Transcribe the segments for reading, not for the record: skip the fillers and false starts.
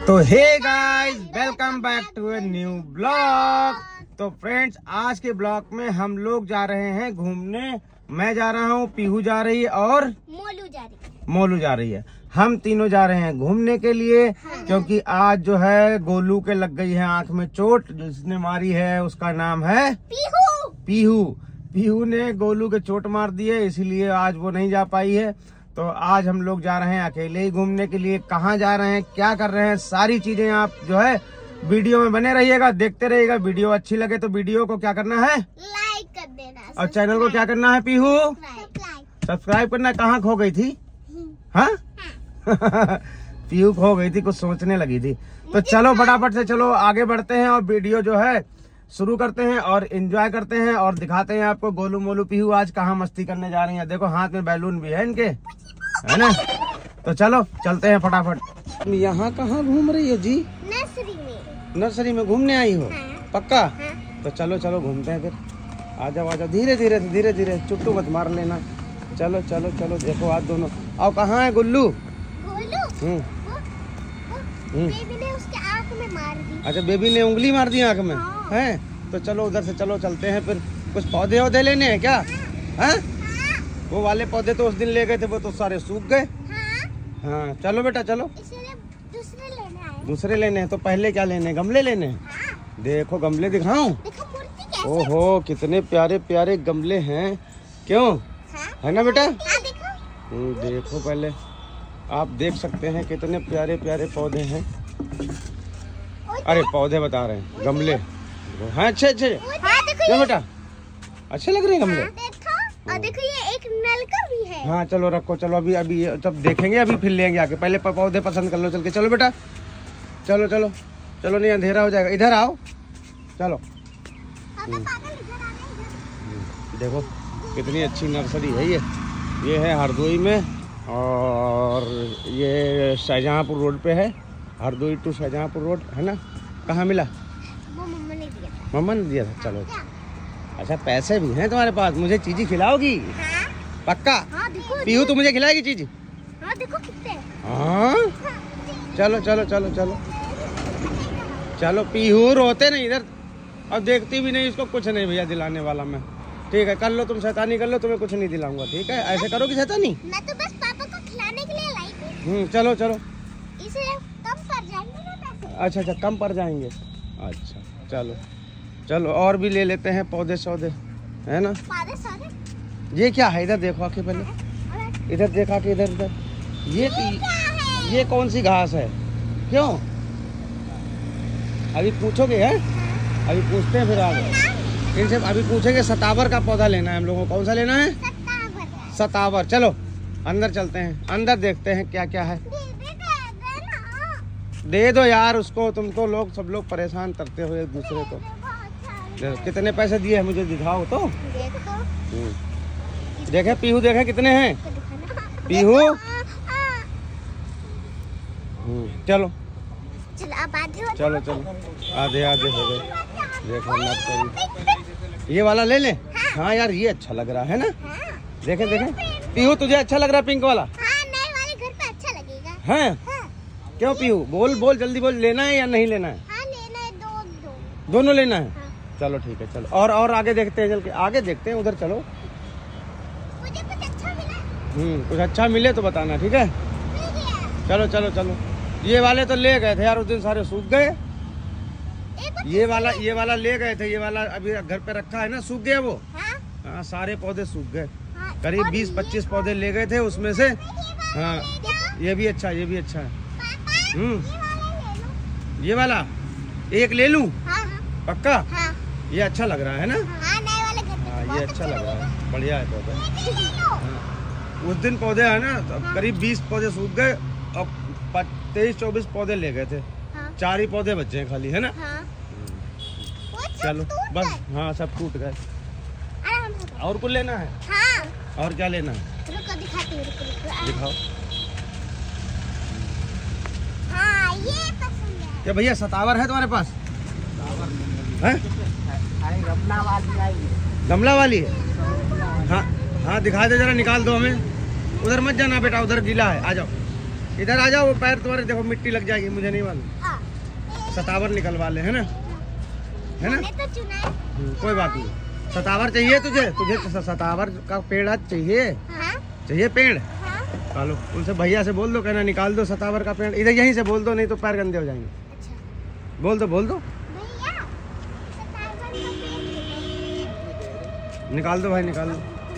तो hey guys, welcome back to a new blog. तो friends, आज के ब्लॉग में हम लोग जा रहे हैं घूमने। मैं जा रहा हूँ, पीहू जा रही है और मोलू जा रही है। हम तीनों जा रहे हैं घूमने के लिए, क्योंकि आज जो है गोलू के लग गई है आंख में चोट। जिसने मारी है उसका नाम है पीहू। पीहू ने गोलू के चोट मार दी है, इसीलिए आज वो नहीं जा पाई है। तो आज हम लोग जा रहे हैं अकेले ही घूमने के लिए। कहाँ जा रहे हैं, क्या कर रहे हैं, सारी चीजें आप जो है वीडियो में बने रहिएगा, देखते रहिएगा। वीडियो अच्छी लगे तो वीडियो को क्या करना है, लाइक कर देना, और चैनल को क्या करना है पीहू, सब्सक्राइब करना। कहाँ खो गई थी? हाँ पीहू खो गई थी, कुछ सोचने लगी थी। तो चलो फटाफट से चलो आगे बढ़ते हैं और वीडियो जो है शुरू करते हैं और एंजॉय करते हैं और दिखाते हैं आपको गोलू मोलू पीहू आज कहाँ मस्ती करने जा रही हैं। देखो हाथ में बैलून भी है इनके, है ना। तो चलो चलते हैं फटाफट। यहाँ कहाँ घूम रही हो जी? नर्सरी में घूमने आई हो? पक्का? तो चलो चलो घूमते हैं फिर। आ जाओ आ जाओ, धीरे धीरे धीरे धीरे, चुट्टू मत मार लेना। चलो चलो चलो, देखो आज दोनों। आओ, कहाँ है गुल्लू? बेबी ने उसके आँख में मार दी। अच्छा, बेबी ने उंगली मार दी आँख में? हैं? तो चलो उधर से चलो चलते हैं फिर। कुछ पौधे वौधे लेने हैं क्या? हैं? वो वाले पौधे तो उस दिन ले गए थे, वो तो सारे सूख गए। हाँ चलो बेटा चलो। दूसरे लेने आए। दूसरे लेने हैं? तो पहले क्या लेने हैं, गमले लेने हैं? देखो गमले दिखाऊं? ओहो, कितने प्यारे प्यारे गमले हैं। क्यों? है ना बेटा? देखो पहले आप देख सकते हैं कितने प्यारे प्यारे पौधे हैं। अरे पौधे बता रहे हैं, गमले हैं अच्छे अच्छे। क्यों बेटा, अच्छे लग रहे हैं गमले? और देखो ये एक नल का भी है। हाँ चलो रखो, चलो अभी अभी तब देखेंगे, अभी फिर लेंगे आके। पहले पौधे पसंद कर लो चल के। चलो बेटा चलो चलो चलो, नहीं अंधेरा हो जाएगा। इधर आओ, चलो। देखो कितनी अच्छी नर्सरी है ये है हरदोई में, और ये शाहजहाँपुर रोड पे है। हरदोई टू शाहजहाँपुर रोड, है ना। कहाँ मिला? वो मम्मा ने दिया था। मम्मा ने दिया था? चलो। अच्छा, पैसे भी हैं तुम्हारे पास? मुझे चीज़ी खिलाओगी? पक्का? पीहू तो मुझे खिलाएगी चीज़ी? हाँ देखो कितने। हाँ चलो चलो चलो चलो चलो। पीहू रोते नहीं इधर, अब देखती भी नहीं इसको। कुछ नहीं भैया दिलाने वाला मैं। ठीक है, कर लो तुम शैतानी कर लो, तुम्हें कुछ नहीं दिलाऊंगा। ठीक है, ऐसे करोगी शैतानी? मैं तो बस पापा को खिलाने के लिए लाई थी। चलो चलो। इसे कम पड़ जाएंगे ना पैसे? अच्छा अच्छा, कम पड़ जाएंगे। अच्छा चलो चलो, और भी ले लेते हैं पौधे सौदे, है ना। पौधे सारे। ये क्या है? इधर देखो आके पहले, इधर देखा के इधर इधर। ये कौन सी घास है? क्यों? अभी पूछोगे? है अभी पूछते हैं फिर आगे इनसे। अभी पूछेंगे। सतावर का पौधा लेना है हम लोगों को। कौन सा लेना है? सतावर। चलो अंदर चलते हैं, अंदर देखते हैं क्या क्या है। दे दो यार उसको, तुमको लोग सब लोग परेशान करते हो एक दूसरे को। कितने पैसे दिए हैं मुझे दिखाओ तो। देखे पीहू, देखे कितने हैं पीहू। चलो चलो चलो, आधे आधे हो गए। देखो ये वाला ले लें? हाँ यार ये अच्छा लग रहा है ना। देखे देखे पीहू, तुझे अच्छा लग रहा है पिंक वाला? हाँ, नए वाले घर पे अच्छा लगेगा। हैं? क्यों पीहू, बोल बोल जल्दी बोल, लेना है या नहीं लेना है? हाँ लेना है, दोनों लेना है। हाँ। चलो ठीक है, चलो और आगे देखते हैं, चल के आगे देखते हैं। उधर चलो। मुझे कुछ अच्छा मिला। कुछ अच्छा मिले तो बताना, ठीक है। चलो चलो चलो। ये वाले तो ले गए थे यार उस दिन, सारे सूख गए। ये वाला ले गए थे, ये वाला अभी घर पे रखा है ना, सूख गया वो। हाँ सारे पौधे सूख गए। करीब 20-25 पौधे ले गए थे उसमें से। हाँ ये भी अच्छा, ये भी अच्छा है। ये वाला एक ले लूं? पक्का? ये अच्छा लग रहा है ना। हाँ ये अच्छा लग रहा है, बढ़िया है पौधा। उस दिन पौधे है ना, तो करीब 20 पौधे सूख गए और 23-24 पौधे ले गए थे। 4 ही पौधे बचे हैं खाली, है ना। चलो बस। हाँ सब टूट गए। और कुछ लेना है? हाँ। और क्या लेना है? रुको दिखाती हूँ, रुको। दिखाओ। हाँ ये पसंद है। क्या भैया सतावर है तुम्हारे पास? है? गमला वाली आई है। गमला वाली है? हाँ हाँ दिखा दे जरा, निकाल दो हमें। उधर मत जाना बेटा, उधर गीला है। आ जाओ इधर आ जाओ, वो पैर तुम्हारे देखो मिट्टी लग जाएगी, मुझे नहीं मालूम। सतावर निकलवा ले, है ना, है ना? तो चुना है। कोई बात नहीं। सतावर चाहिए तुझे? तुझे सतावर का पेड़ आज चाहिए? हाँ? चाहिए पेड़? हाँ? चलो उनसे भैया से बोल दो, कहना निकाल दो सतावर का पेड़। इधर यहीं से बोल दो, नहीं तो पैर गंदे हो जाएंगे। अच्छा। बोल दो भैया, निकाल दो भाई, निकाल दो।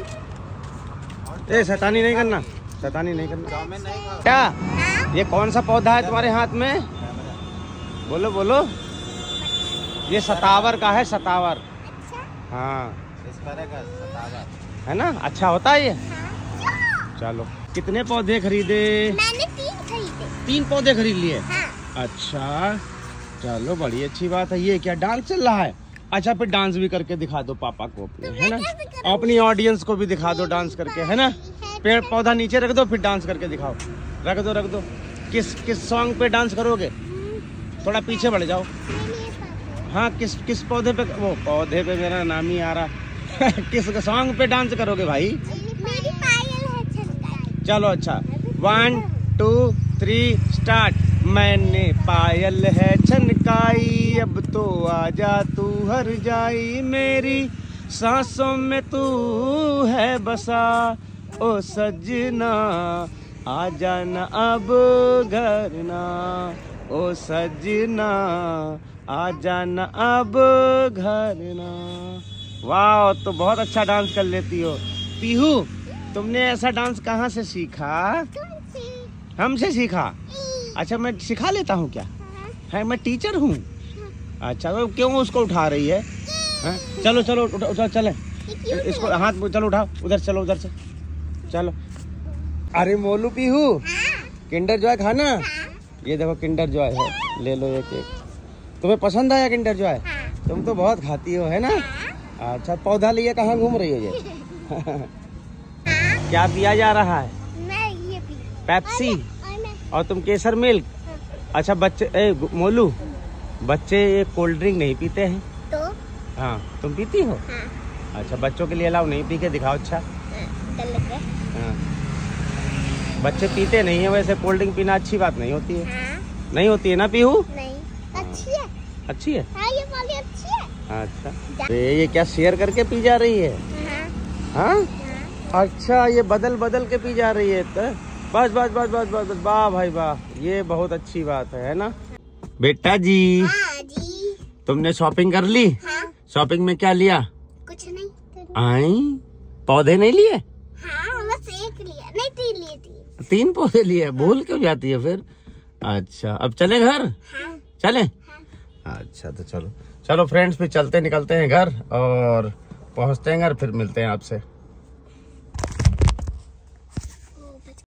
ए शैतानी नहीं करना, शैतानी नहीं करना। क्या ये कौन सा पौधा है तुम्हारे हाथ में? बोलो बोलो। ये सतावर का है, सतावर। अच्छा। हाँ सतावर है ना, अच्छा होता है ये। हाँ। चलो कितने पौधे खरीदे? मैंने 3 खरीदे। 3 पौधे खरीद लिए। हाँ। अच्छा चलो बड़ी अच्छी बात है। ये क्या डांस चल रहा है? अच्छा फिर डांस भी करके दिखा दो पापा को अपने, है ना, अपनी ऑडियंस को भी दिखा दो डांस करके, है ना। पेड़ पौधा नीचे रख दो, फिर डांस करके दिखाओ। रख दो रख दो। किस सॉन्ग पे डांस करोगे? थोड़ा पीछे बढ़ जाओ। हाँ किस पौधे पे? वो पौधे पे मेरा नाम ही आ रहा। किस सॉन्ग पे डांस करोगे भाई? मेरी पायल है छनकाई। चलो अच्छा 1 2 3 स्टार्ट। मैंने पायल है छनकाई, अब तो आजा तू हर जाई, मेरी सांसों में तू है बसा, ओ सजना आ जाना अब घर ना, ओ सजना आ जाना अब घर ना। वाह, तो बहुत अच्छा डांस कर लेती हो। पीहू तुमने ऐसा डांस कहाँ से सीखा? हमसे सीखा? अच्छा मैं सिखा लेता हूँ क्या? है मैं टीचर हूँ। अच्छा तो क्यों उसको उठा रही है? चलो चलो उठा चले इसको, हाथ चलो उठाओ, उधर चलो, उधर से चलो। अरे मोलू पीहू, किंडर जॉय खाना? ये देखो किंडर जॉय है, ले लो ये केक। तुम्हें पसंद आया किंडर जॉय? तुम तो बहुत खाती हो, है ना। अच्छा पौधा लिए कहाँ घूम रही हो ये? क्या पिया जा रहा है? मैं ये पेप्सी और तुम केसर मिल्क। अच्छा बच्चे मोलू, बच्चे ये कोल्ड ड्रिंक नहीं पीते हैं तो? हाँ तुम पीती हो? हाँ। अच्छा बच्चों के लिए अलाउ नहीं, पी के दिखाओ। अच्छा हाँ बच्चे पीते नहीं है, वैसे कोल्ड ड्रिंक पीना अच्छी बात नहीं होती है। हाँ? नहीं होती है ना पीहू? नहीं, अच्छी है। अच्छी है? हाँ ये वाली अच्छी है। अच्छा ये क्या शेयर करके पी जा रही है? हाँ? हाँ अच्छा ये बदल बदल के पी जा रही है। तो बस बस बस बस बस बस, वाह भाई वाह, ये बहुत अच्छी बात है ना। बेटा जी हाँ जी। तुमने शॉपिंग कर ली? हाँ। शॉपिंग में क्या लिया? कुछ नहीं। आई पौधे नहीं लिए? हाँ बस एक लिया, नहीं 3 लिए थी। 3 पौधे लिए? भूल क्यों जाती है फिर? अच्छा अब चले घर? हाँ। चले? हाँ। अच्छा तो चलो चलो फ्रेंड्स, फिर चलते निकलते हैं घर और पहुंचते हैं घर, फिर मिलते हैं आपसे।